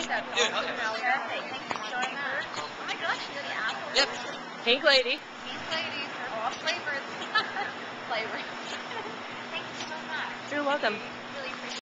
Perfect. Thank you so much. Oh my gosh, you're the apple. Yep. Pink lady. Pink lady for all flavors. Flavors. Thank you so much. You're welcome.